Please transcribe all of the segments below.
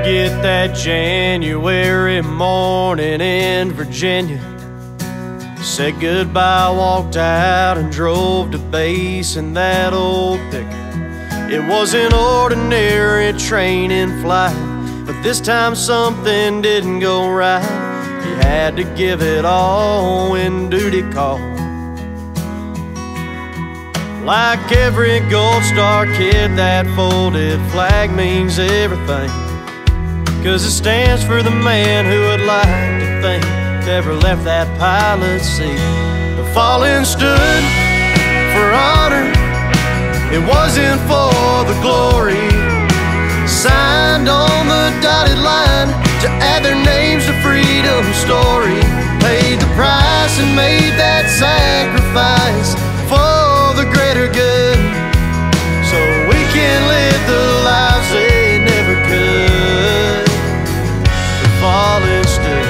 forget that January morning in Virginia. Said goodbye, walked out and drove to base in that old pickup. It was an ordinary training flight, but this time something didn't go right. You had to give it all when duty called. Like every Gold Star kid, that folded flag means everything, 'cause it stands for the man who would like to think never left that pilot's seat. The fallen stood for honor, it wasn't for the glory. Signed on the dotted line to add their names to freedom's story. Paid the price and made that sacrifice for the greater good, so we can live the lives they never could. The fallen stood.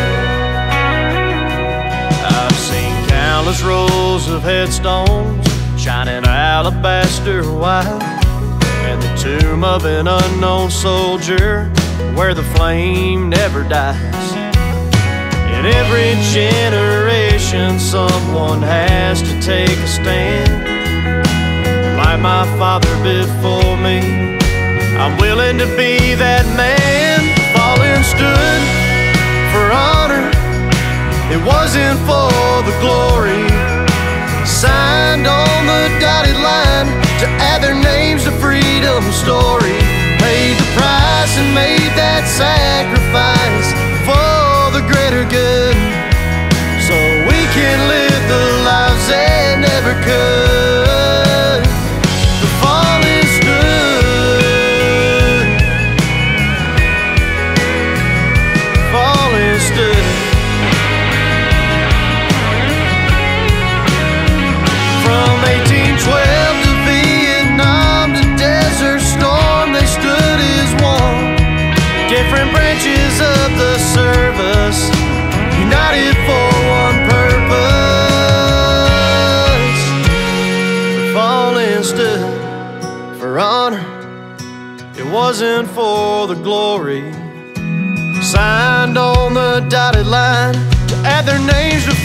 I've seen countless rows of headstones shining alabaster white, and the tomb of an unknown soldier where the flame never dies. In every generation someone has to take a stand. Like my father before me, I'm willing to be that man. Fallen stood for honor, it wasn't for the glory. Signed on the dotted line to add their names to freedom's story. Paid the price and made that sacrifice for the greater good, so we can live the lives they never could. The fallen stood. Fallen stood. From 1812 to Vietnam to Desert Storm, they stood as one. Different branches of the service, united for one purpose. The fallen stood for honor, it wasn't for the glory. Signed on the dotted line to add their names to